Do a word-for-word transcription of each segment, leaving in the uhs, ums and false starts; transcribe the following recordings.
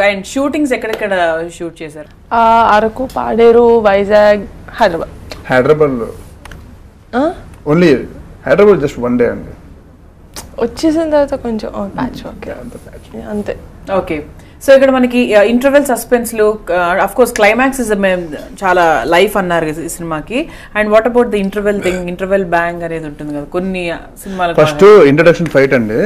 And shootings ఎక్కడెక్కడ shoot చేశారు? అరకు, పాడేరు, వైజాగ్, హైదరాబాద్. హైదరాబాద్ లో only Hyderabad just one day అండి. వచ్చేసిన తర్వాత కొంచెం ప్యాచ్ వర్క్ అంతే. ఓకే, సో ఇక్కడ మనకి ఇంటర్వెల్ సస్పెన్స్లు, అఫ్ కోర్స్ క్లైమాక్స్ ఇస్ చాలా లైఫ్ అన్నారు ఈ సినిమాకి. And what about the interval thing, interval bang అనేది ఉంటుంది కదా కొన్ని సినిమాలు. ఫస్ట్ ఇంట్రడక్షన్ ఫైట్ అండి,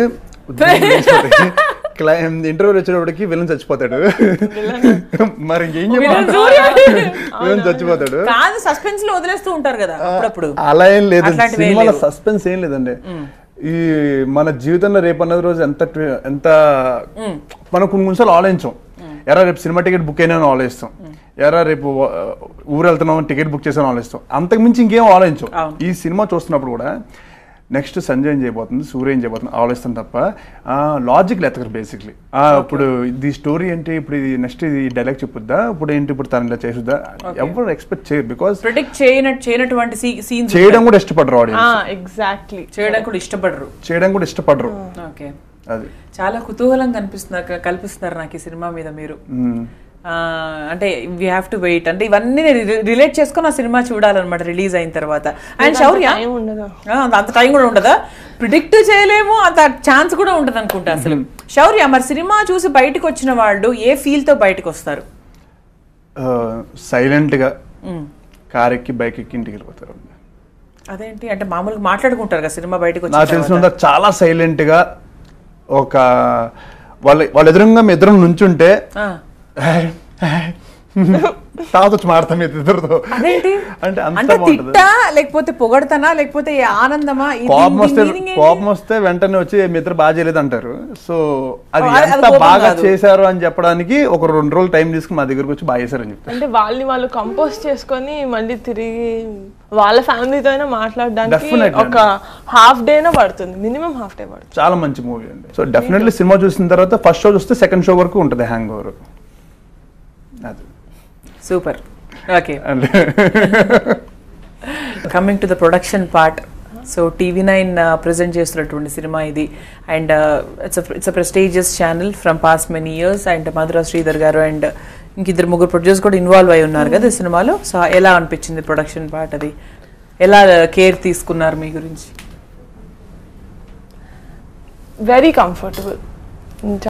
ఇంటర్వ్యూ వచ్చేటప్పటికి విలన్ చచ్చిపోతాడు. మరి ఇంకేం విలన్ చచ్చిపోతాడు. కాదు, సస్పెన్స్ లో వదిలేస్తూ ఉంటారు కదా అప్పుడప్పుడు. అలా ఏం లేదు సినిమాలో, సస్పెన్స్ ఏం లేదండి. ఈ మన జీవితంలో రేపు అన్నది రోజు ఎంత ఎంత మనం కొన్ని నిమిషాలు ఆలోచించాం. ఎరా రేపు సినిమా టికెట్ బుక్ అయినా ఆలోచిస్తాం, ఎరా రేపు ఊరు వెళ్తున్నాం టికెట్ బుక్ చేసాను ఆలోచిస్తాం, అంతకు మించి ఇంకేం ఆలోచించాం. ఈ సినిమా చూస్తున్నప్పుడు కూడా నెక్స్ట్ సంజయ్ ఏం చేయబోతుంది, సూర్య ఏం చేయబోతుంది ఆలోచిస్తాం తప్ప లాజిక్ ఎత్తకరు బేసిక్లీ. ఇప్పుడు ఇది స్టోరీ ఏంటి, ఇప్పుడు ఇది నెక్స్ట్ ఇది డైలాగ్ చెప్పుద్దా, ఇప్పుడు ఏంటి ఇప్పుడు తను ఇలా చేస్తుందా, ఎవరు ఎక్స్పెక్ట్ చేయరు. బికాస్ ప్రిడిక్ట్ చేయనట్టు చేయనటువంటి సీన్స్ చేయడం కూడా ఇష్టపడరు ఆడియన్స్. ఎగ్జాక్ట్లీ, చేయడం కూడా ఇష్టపడరు చేయడం కూడా ఇష్టపడరు. ఓకే, అది చాలా కుతూహలం కనిపిస్తున్నారు కల్పిస్తున్నారు నాకు ఈ సినిమా మీద మీరు. అంటే వీ హ్యావ్ టు వెయిట్, అంటే ఇవన్నీ రిలేట్ చేసుకొని ఆ సినిమా చూడాలన్నమాట రిలీజ్ అయిన తర్వాత. అండ్ శౌర్య, అంత టైం కూడా ఉండదా, ప్రిడిక్ట్ చేయలేము, అంత ఛాన్స్ కూడా ఉండదు అనుకుంటా అసలు. శౌర్య, మరి సినిమా చూసి బయటకు వచ్చిన వాళ్ళు ఏ ఫీల్ తో బయటకు వస్తారు? సైలెంట్ గా కార్ ఎక్కి బైక్ ఎక్కి ఇంటికి వెళ్ళిపోతారు. అదేంటి అంటే మామూలుగా మాట్లాడుకుంటారు కదా సినిమా బయటకు వచ్చి? నాకు తెలిసిన చాలా సైలెంట్ గా ఒక వాళ్ళ వాళ్ళ ఎదురుగా మీ ఎదురు నుంచుంటే తాతొచ్చి మాడతాం ఇద్దరితో. అంటే అంత తిట్టా లేకపోతే పొగడతానా లేకపోతే ఆనందమా? కోపం వస్తే కోపం వస్తే వెంటనే వచ్చి మీ ఇద్దరు బాగా చేయలేదు అంటారు. సో అది ఎంత బాగా చేశారు అని చెప్పడానికి ఒక రెండు రోజులు టైం తీసుకుని మా దగ్గరకు వచ్చి బాగా చేశారు అని చెప్తారు. అంటే వాళ్ళని వాళ్ళు కంపోజ్ చేసుకొని మళ్ళీ తిరిగి వాళ్ళ ఫ్యామిలీతో అయినా మాట్లాడడానికి ఒక హాఫ్ డేనా పడుతుంది, మినిమం హాఫ్ డే పడుతుంది. చాలా మంచి మూవీ అండి. సో డెఫినెట్లీ సినిమా చూసిన తర్వాత ఫస్ట్ షో చూస్తే సెకండ్ షో వరకు ఉంటుంది hangover. Super. Okay, coming to the production part. So TV nine present చేస్తున్నటువంటి సినిమా ఇది, and it's it's a prestigious channel from past many years. And Madhura Sridhar garu and ఇంకిద్దరు ముగ్గురు ప్రొడ్యూసర్ కూడా ఇన్వాల్వ్ అయి ఉన్నారు కదా ఈ సినిమాలో. సో ఎలా అనిపించింది ప్రొడక్షన్ పార్ట్, అది ఎలా కేర్ తీసుకున్నారు మీ గురించి? Very comfortable.